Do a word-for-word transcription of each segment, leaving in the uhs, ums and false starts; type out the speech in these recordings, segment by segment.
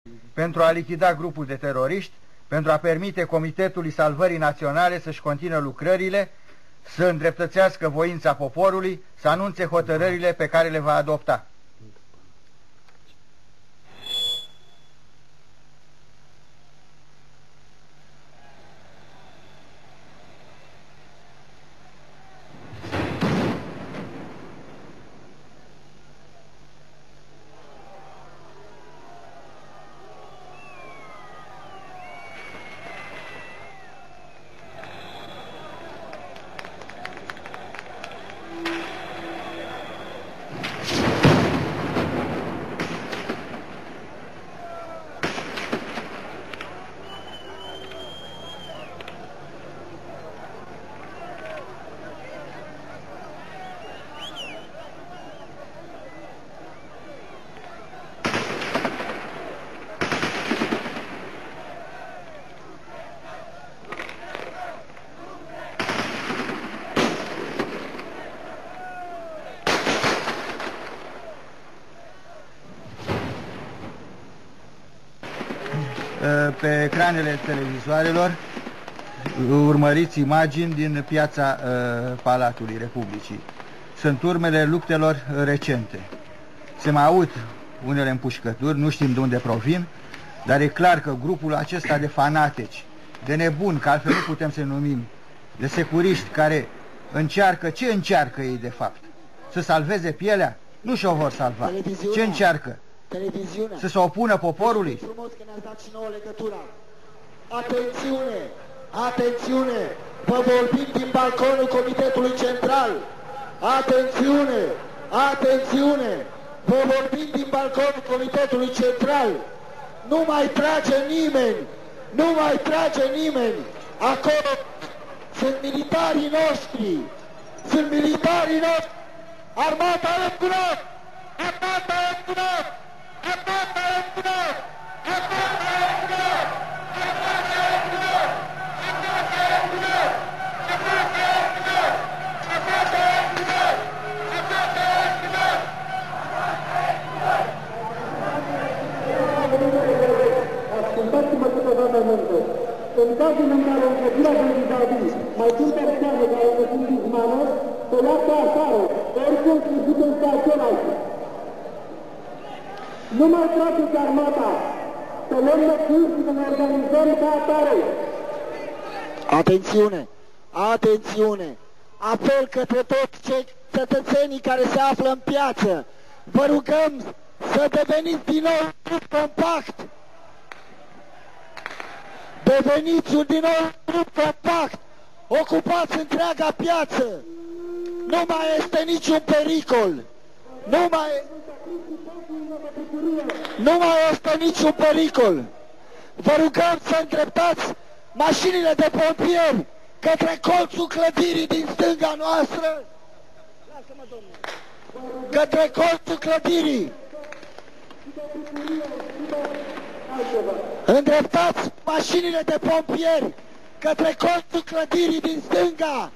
pentru a lichida grupul de teroriști, pentru a permite Comitetului Salvării Naționale să-și continue lucrările, să îndreptățească voința poporului, să anunțe hotărârile pe care le va adopta. Pe ecranele televizoarelor urmăriți imagini din piața uh, Palatului Republicii. Sunt urmele luptelor recente. Se mai aud unele împușcături, nu știm de unde provin, dar e clar că grupul acesta de fanatici, de nebuni, că altfel nu putem să-i numim, de securiști care încearcă, ce încearcă ei de fapt? Să salveze pielea? Nu și-o vor salva. Ce încearcă? Televiziunea. Să se opună poporului? Frumos că ne-ați dat și nouă legătura. Atențiune! Atențiune! Vă vorbim din balconul Comitetului Central. Atențiune! Atențiune! Vă vorbim din balconul Comitetului Central. Nu mai trage nimeni! Nu mai trage nimeni! Acolo sunt militarii noștri! Sunt militarii noștri! Armata în curat! Armata în curat! Armata în curat! Armata în curat! Armata în curat! Armata în curat! Armata în curat! Armata în curat! Armata în curat! Ascultați-mă câteva momente. În cazul în care încăpirea vis-a-vis mai sunt persoane care ne sunt dușmană, să ia pe afară, oricum să ducem pe același. Nu mai trageți armata, să luăm măsuri și să ne organizăm ca atare. Atențiune! Atențiune! Apel către toți cei cetățenii care se află în piață. Vă rugăm să deveniți din nou un grup compact. Deveniți din nou un grup compact. Ocupați întreaga piață. Nu mai este niciun pericol. Nu mai... Nu mai este niciun pericol. Vă rugăm să îndreptați mașinile de pompieri către colțul clădirii din stânga noastră. Către colțul clădirii. Îndreptați mașinile de pompieri către colțul clădirii din stânga.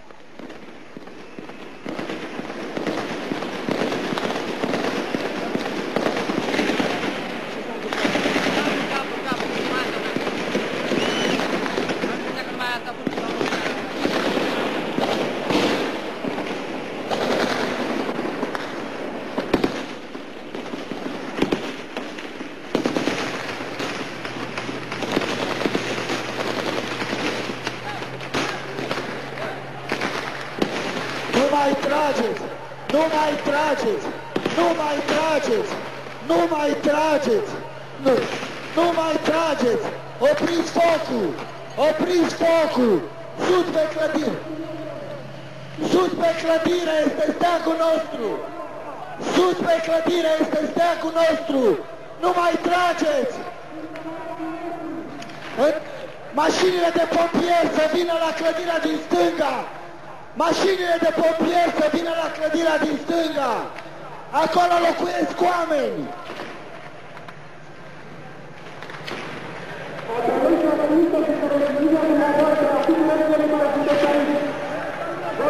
Nu mai trageți! Nu mai trageți! Nu mai trageți! Nu mai trageți! Nu, nu mai trageți! Opriți focul! Opriți focul! Sus pe clădire! Sus pe clădire este steagul nostru! Sus pe clădire este steagul nostru! Nu mai trageți! Mașinile de pompieri să vină la clădirea din stânga! Mașinile de pompieri să vină la clădirea din stânga! Acolo locuiesc oameni!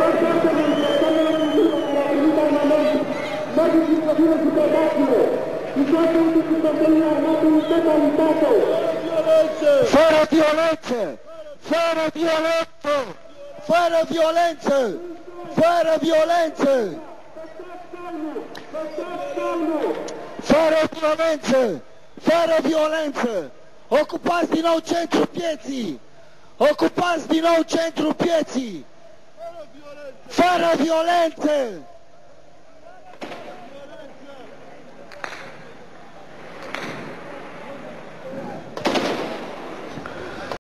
Să vină judecățile! Fără violență! Fără violență! Fără violență! Fără violență! Fără violență! Fără violență! Ocupați din nou centrul pieții! Ocupați din nou centrul pieții! Fără violență!